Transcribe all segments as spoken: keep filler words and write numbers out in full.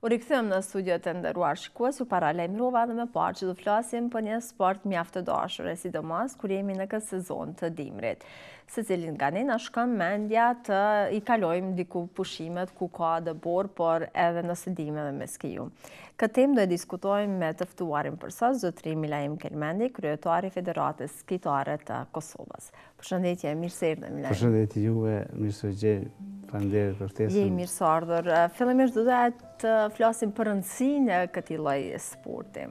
U rikthyem në studiot e nderuar shikues, u paralajmërova dhe më parë që do flasim për një sport mjaft të dashur, e sidomos kur jemi në këtë sezon të dimrit. Secilin nga ne na shkon mendja të i kalojmë diku pushimet ku ka dëbor, por edhe nëse dim edhe me skiju. Këtë temë do e diskutojmë me të ftuarin për sot, zotëri Milaim Kelmendi, kryetari i Federatës Skitare të Kosovës. Përshëndetje, mirë se erdhë, Milaim. Përshëndetje juve, mirë se gjej. Faleminderit për ftesën. Je mirë se ardhur. Fillimisht do të flasim për rëndësinë e këtij lloji sporti.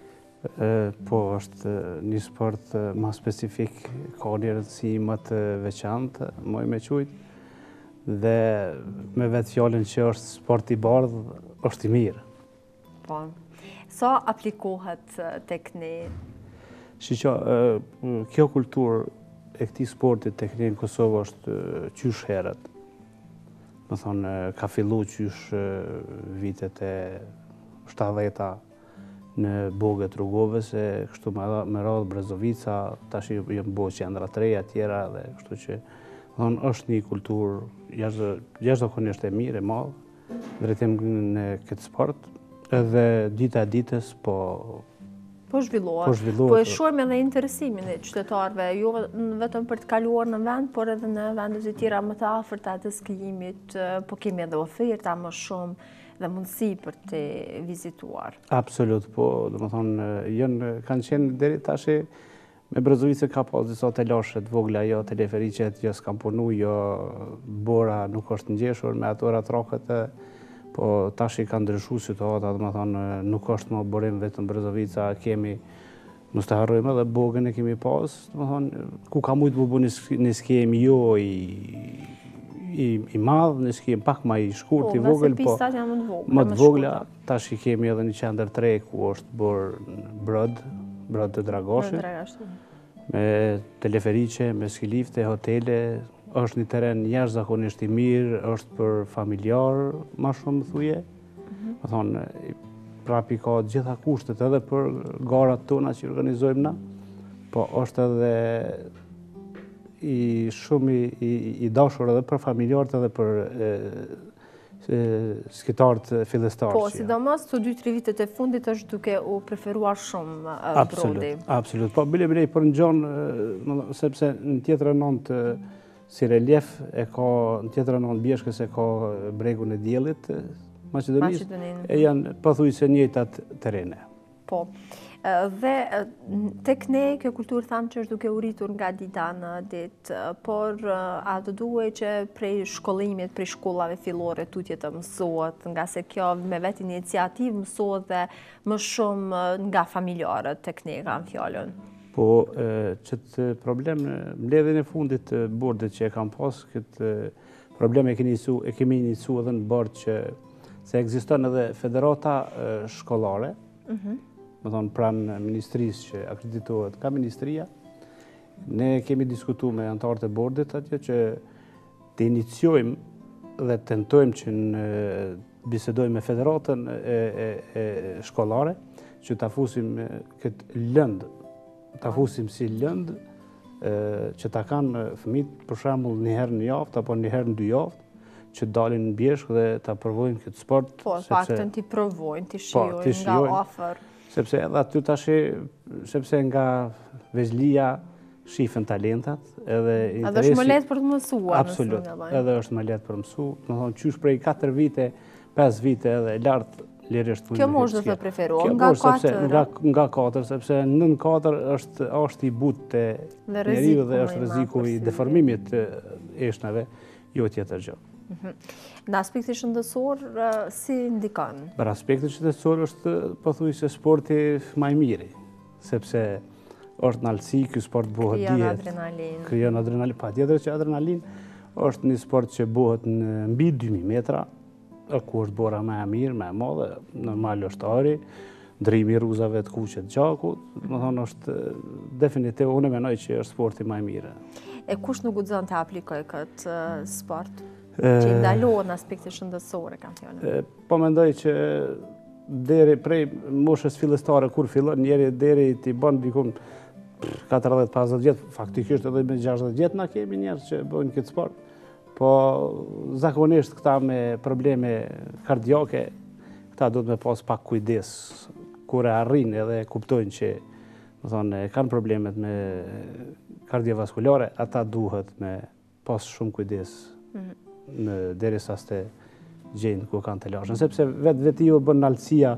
Po, është një sport më specifik, ka një rëndësi më të veçantë, më me quajt, dhe me vetë fjalën që është sport i bardhë, është i mirë. Po. Sa aplikohet tek ne? Shiqo, kjo kulturë e këtij sporti tek ne në Kosovë është qysh herët. Më thonë, ka fillu qysh vitet e shtatdhjeta në bogët rrugove, se kështu me radhë Brezovica, tash jëmë bo qendra të reja tjera, dhe kështu që, më thonë, është një kulturë jashtëzakonisht e mirë, e madhe, drejtim në këtë sport, edhe dita e ditës, po Po zhvillohet, po e shohim edhe interesimin e qytetarëve, jo vetëm për të kaluar në vend, por edhe në vendet e tjera më të afërta të skijimit, po kemi edhe oferta më shumë dhe mundësi për të vizituar. Absolut, po, do më thonë, jënë, kanë qenë deri tash me Brezovice ka pas disa telashe të vogla, jo teleferiqet, jo s'kan punu, jo bora nuk është ngjeshur me ato ratrakët, po tash i ka ndryshu situata, dhe më thonë, nuk është më borim vetëm Brezovica, kemi, mos të harrojmë edhe bogën e kemi pas, dhe më thonë, ku ka mujtë më bu një skijem jo i, i, i madhë, një skijem pak ma i shkurt, i vogël, po më të vogla, tash i kemi edhe një qendër tre, ku është bërë brod, brod të Dragoshit, me teleferiqe, me skilifte, hotele, është një teren jashtëzakonisht i mirë, është për familjar, ma shumë thuje. Më thonë, prapi ka gjitha kushtet edhe për garat tona që organizojmë na, po është edhe i shumë i dashur edhe për familjarët edhe për skitarët fillestarë. Po, sidomos të dy tre vitet e fundit është duke u preferuar shumë brodi. Absolut, po bile bile për në gjonë, sepse në tjetër e nëntë si relief e ka, në tjetër anon bjeshkës e ka bregun e diellit, Maqedonisë, e janë pothuajse njëjtat terene. Po, dhe tek ne kjo kulturë thamë që është duke u rritur nga dita në ditë, por a do duhet që prej shkollimit, prej shkollave fillore tutje të mësohet, nga se kjo me vetë iniciativë mësohet dhe më shumë nga familjarët tek ne kanë fjalën. Po, qëtë problem në mbledhjen e fundit të bordit që e kam pas, këtë problem e kemi inicu edhe në bord që se ekziston edhe federata shkollare, më thonë pranë ministrisë që akreditohet ka ministria. Ne kemi diskutu me antarët e bordit atje që të iniciojmë dhe tentojmë që në bisedojmë me federatën e shkollare, që të afusim këtë lëndë, ta fusim si lëndë që ta kanë fëmijët për shembull një herë në javë apo një herë në dy javë, që dalin në bjeshk dhe ta provojnë këtë sport. Po, paktën ti provojnë, ti shijojnë nga afër. Sepse edhe aty tash, sepse nga vezlia shifën talentat, edhe interesi. Edhe është më lehtë për të mësuar. Absolut, edhe është më lehtë për mësu. Do thonë qysh prej katër vite, pesë vite edhe lart. Kjo moshë do të preferohet nga katër? Nga katër, sepse nën katër është i butë të njeriu dhe është rreziku i deformimit të eshnave, jo tjetër gjë. Në aspektin shëndetësor, si ndikon? Për aspektin shëndetësor është pothuajse sporti më i miri, sepse është në alësi, ky sport bëhet dihet. Krijon adrenalin. Krijon adrenalin, patjetër që adrenalin është një sport që bëhet në mbi dy mijë metra, ku është bora me e mirë, me e madhe, normal është ari, ndrimi rruzave të kuqe të gjakut, më thonë është definitiv, unë e menoj që është sporti më i mirë. E kush nuk guxon të aplikoj këtë sport? Që i ndalohet në aspekte shëndetësore, kam thënë. Po mendoj që deri prej moshës fillestare kur fillon njeri deri t'i bën dikun katërdhjetë pesëdhjetë vjet, faktikisht edhe me gjashtëdhjetë vjet na kemi njerëz që bëjnë këtë sport. Po zakonisht këta me probleme kardiake, këta ta do të me pas pak kujdes kur e arrin edhe kuptojnë që më thonë, kanë problemet me kardiovaskulare, ata duhet me pas shumë kujdes në derisa s'te gjejnë ku kanë të lashën. Sepse vetë vetë jo bën nalësia,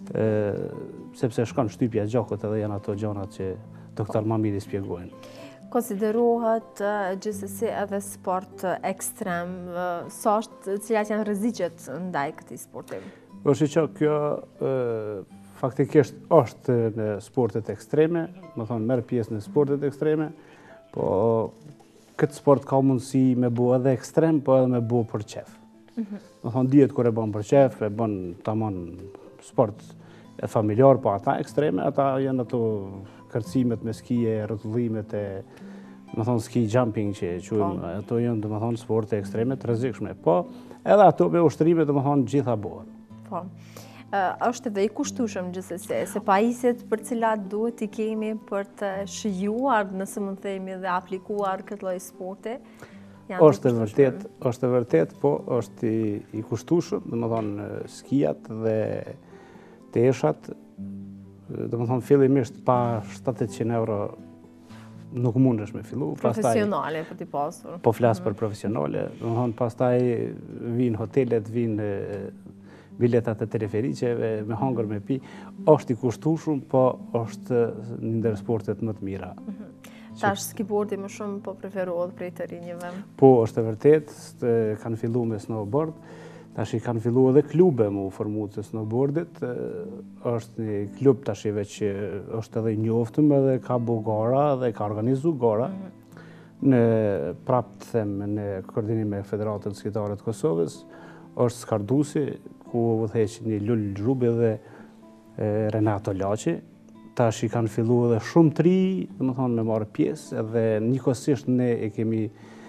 sepse shkon shtypja gjakut edhe janë ato gjanat që doktor Mamiri spjegojnë. Konsiderohet gjithsesi edhe sport ekstrem, sa është, cilat janë rreziqet ndaj këtij sporti? Është që kjo faktikisht është në sportet ekstreme, më thonë merr pjesë në sportet ekstreme, po këtë sport ka mundësi me bu edhe ekstrem, po edhe me bu për qef. Më thonë dihet kur e bën për qef, e bën tamam sport e familjar, po ata ekstreme, ata janë ato kërcimet me skije, rrotullimet e, më thonë ski jumping që quajmë, ato janë do më thonë sporte ekstreme të rrezikshme, po edhe ato me ushtrime do më thonë gjitha bëhen. Po. Është edhe i kushtueshëm gjithsesi, se pajisjet për cilat duhet i kemi për të shijuar, nëse mund të themi, dhe aplikuar këtë lloj sporti. Është e vërtet, është e vërtet, po është i, i kushtueshëm, domethënë skijat dhe teshat, domethënë fillimisht pa shtatëqind euro nuk mundesh me fillu. Profesionale për t'i pasur. Po flas për profesionale, domethënë pastaj vinë hotelet, vinë biletat e teleferiqeve, me hangër, me pi, është i kushtueshëm, po është një ndër sportet më të mira. Tash skijbordi më shumë po preferohet prej të rinjve. Po, është e vërtet, kanë fillu me snowboard, tash i kanë fillu edhe klube mu formu të snowboardit, është një klub tashive që është edhe i njoftëm edhe ka bo gara dhe ka organizu gara, në prapë të them në koordinim me Federatën Skijtare të Kosovës, është Skardusi, ku vëtheq një Lull Zhubi dhe Renato Laci. Tash i kanë fillu edhe shumë tri, dhe më thonë me marë pjesë, edhe njëkohësisht ne e kemi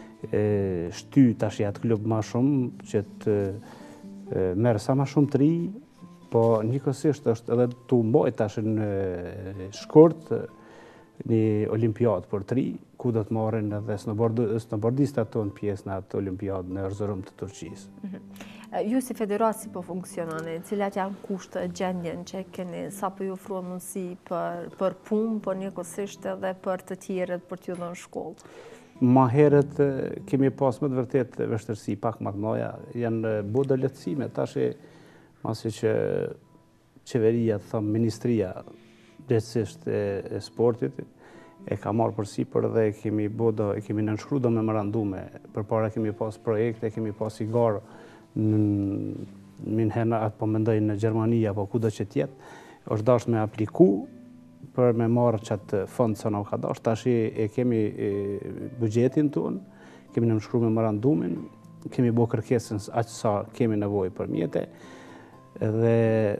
shty tash i atë klub ma shumë, që të merë sa ma shumë tri, po njëkohësisht është edhe të mboj tash në shkurt një olimpiad për tri, ku do të marrin edhe snowboardistat tonë pjesë në atë olimpiad në Erzurum të Turqisë. Ju si federatë si po funksiononi, cilat janë kushte gjendjen që keni, sa po ju ofruan mundësi për, për punë, por njëkohësisht edhe për të tjerët për t'ju dhënë shkollë? Ma herët kemi pas më të vërtet vështërsi pak më të mëdha, janë bodo lehtësime, tash masi që qeveria, thëmë ministria, drejtësisht e sportit, e ka marrë për sipër dhe kemi bodo, e kemi nënshkru do memorandume, përpara kemi pas projekte, kemi pas i garë, në minhena atë po mendoj në Gjermani apo kudo që tjetë, është dash me apliku për me marrë qatë fondë sa në ka dash, tash e kemi bugjetin tonë, kemi nënshkru memorandumin, kemi bo kërkesën aqë sa kemi nevojë për mjete, dhe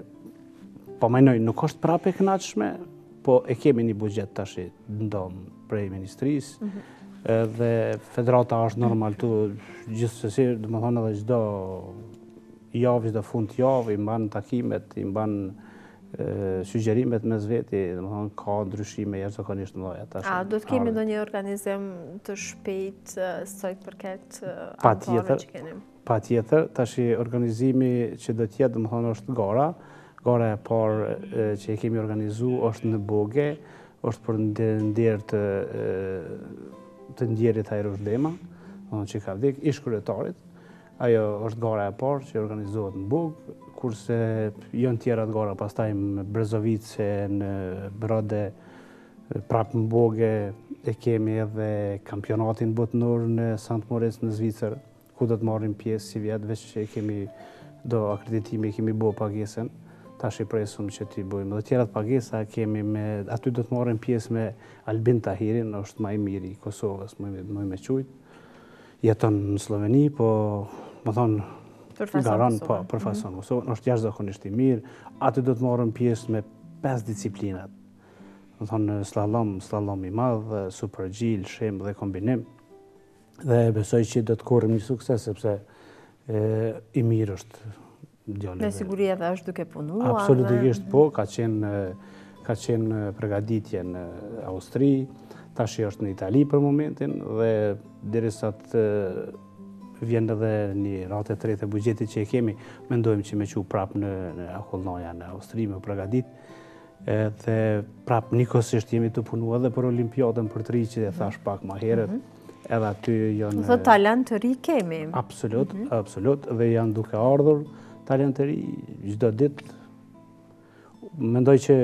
po menoj nuk është prapë e kënaqshme, po e kemi një bugjet tash ndomë prej ministrisë, dhe federata është normal të gjithsesi, dhe më thonë edhe gjdo javë, gjdo fund javë, i mbanë takimet, i mbanë sugjerimet me zveti, dhe më thonë ka ndryshime jashtëzakonisht të mëdha. A, do të kemi ndonjë organizim të shpejt së i përket anëtarëve që keni? Pa tjetër, tash organizimi që do tjetë, dhe më thonë është gara, gara e parë që e kemi organizu është në Boge, është për ndjerë të të ndjerit Hajrush Dema, që ka vdik, ish kryetarit. Ajo është gara e parë që organizohet në Bugë, kurse janë tjera të gara, pastaj në Brezovice, në Brode, prapë në Boge, e kemi edhe kampionatin botënor në Sant Moritz në Zvicër, ku do të marrim pjesë si vjetë, veç që kemi do akreditimi, kemi bo pagesën, tash i presum që t'i bojmë. Dhe tjerat pagesa kemi me, aty do të marrim pjesë me Albin Tahirin, është ma i miri i Kosovës, më me qujtë. Jeton në Sloveni, po më thonë, garan, po, për fason Kosovën, është jashtëzakonisht i mirë. Aty do të marrim pjesë me pesë disciplinat. Më thonë, slalom, slalom i madhë, super gjil, shem dhe kombinim. Dhe besoj që do të korrim një sukses, sepse i mirë është. Me siguri edhe është duke punuar. Absolutisht po, ka qenë, ka qenë përgatitje në Austri, tash është në Itali për momentin, dhe derisa të vjen edhe një ratë e tretë e buxhetit që e kemi, mendojmë që me qu prapë në, në Akollnoja, në Austri, me Progadit, dhe prapë njëkohësisht jemi të punu edhe për Olimpiadën për të ri që e thash pak ma herët, edhe aty janë... Dhe talent të ri kemi. Absolut, absolut, dhe janë duke ardhur talent të ri çdo ditë. Mendoj që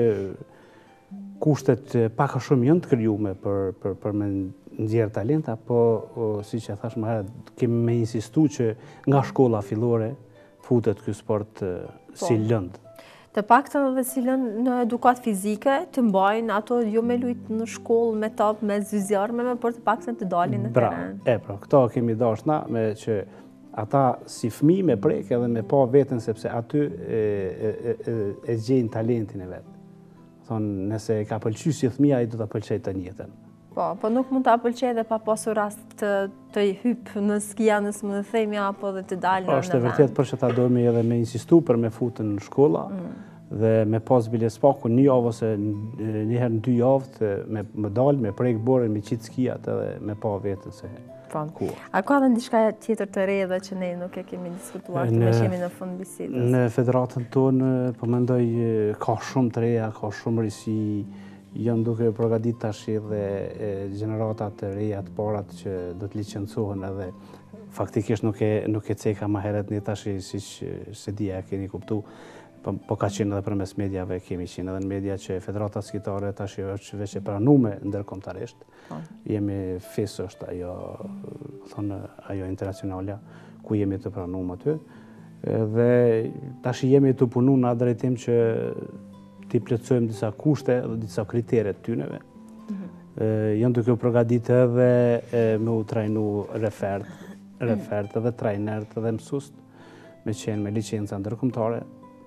kushtet pak a shumë janë të krijuar për, për, për me nxjerr talenta, po si që thash më herët, kemi me insistu që nga shkolla fillore futet ky sport si lëndë. Të paktën edhe si lënë në edukat fizike, të mbajnë ato jo me lujtë në shkollë, me top, me zyzjarmeve, por të paktën të dalin në teren. E, pra, këto kemi dash na, me që ata si fëmi me prek edhe me pa vetën, sepse aty e, e, e, e gjejnë talentin e vetë. Thonë, nëse ka pëlqy si fëmija, i do të pëlqej të njëtën. Po, po nuk mund të pëlqej dhe pa pasur rast të, të hypë në skia, nësë më dhe themja, apo dhe të dalë në vend. Është e vërtet për që ta dojmë edhe me insistu për me futën në shkolla, dhe me pas bile spaku një javë ose njëherë në dy javë me, me dalë, me prejkë borën, me qitë skijat edhe me pa vetën se ku. A ka dhe ndishka tjetër të re dhe që ne nuk e kemi diskutuar të me shemi në fund bisedës? Në federatën tonë, po mendoj, ka shumë të reja, ka shumë risi, janë duke përgatit tash dhe gjeneratat të reja të parat që do të licencohen edhe faktikisht nuk e, nuk e ceka ma heret një tash si që se dhja e keni kuptu. Po, po ka qenë edhe për mes medjave, kemi qenë edhe në media që Federata Skitare tash është veç e pranume ndërkombëtarisht. Jemi F I S është ajo, thonë, ajo internacionalja, ku jemi të pranume aty. Dhe tash jemi të punu në atë drejtim që t'i plotësojmë disa kushte dhe disa kritere të tyneve. Janë duke u përgatitur edhe me u trajnu refert, refert edhe trajnert edhe mësust, me qenë me licenca ndërkombëtare.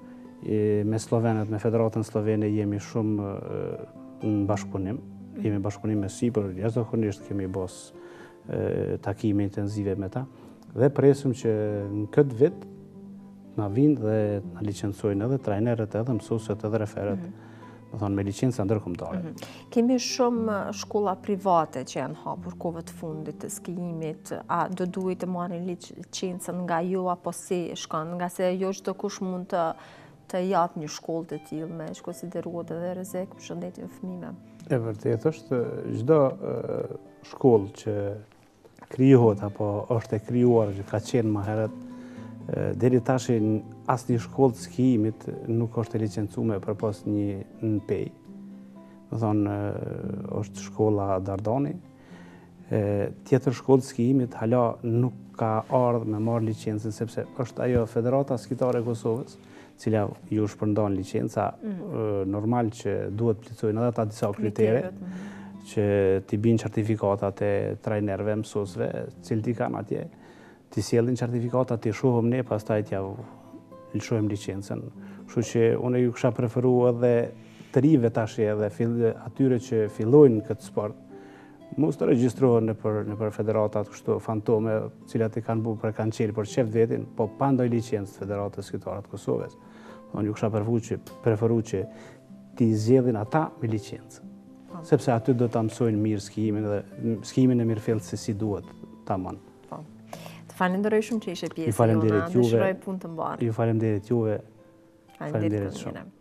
Me Slovenët, me Federatën Slovene jemi shumë në bashkëpunim. Jemi bashkëpunim me sipër, jashtëzakonisht kemi bos takime intenzive me ta. Dhe presim që në këtë vit na vinë dhe na licencojnë edhe trajnerët, edhe mësuesit, edhe referët, më thonë me licenca ndërkombëtare. Kemi shumë shkolla private që janë hapur kohëve të fundit të skijimit. A do duhet të marrin licencën nga ju apo si shkon? Nga se jo çdo kush mund të të japë një shkollë të tillë me që konsideruat edhe rrezik për shëndetin e fëmijëve. E vërtet është, çdo shkollë që krijohet apo është e krijuar, që ka qenë më herët, deri tash asnjë shkollë të skijimit nuk është e licencuar për pas një N P E. Do thonë, është shkolla Dardani. Tjetër shkollë të skijimit hala nuk ka ardhur me marrë licencën, sepse është ajo Federata Skitare e Kosovës, cila ju shpërndan licenca, normal që duhet plotësojnë edhe ata disa kritere, që t'i binë certifikatat e trajnerëve, mësuesve, cilët i kanë atje, t'i sjellin certifikatat, t'i shohëm ne, pastaj t'ja lëshojmë licencën. Kështu që unë ju kisha preferu edhe të rive tash edhe atyre që fillojnë këtë sport, mos të regjistrohen nëpër federatat kështu fantome, cilat i kanë bu për kanë qelë për qeft vetin, po pa ndoj licencë të Federatës Skitare të Kosovës. Unë ju kisha preferu që t'i zgjedhin ata me licencë. Sepse aty do ta mësojnë mirë skijimin dhe skijimin e mirëfillt se si duhet tamam. Të falenderoj shumë që ishe pjesë jona, dëshiroj punë të mbarë. Ju falenderit juve. Faleminderit shumë.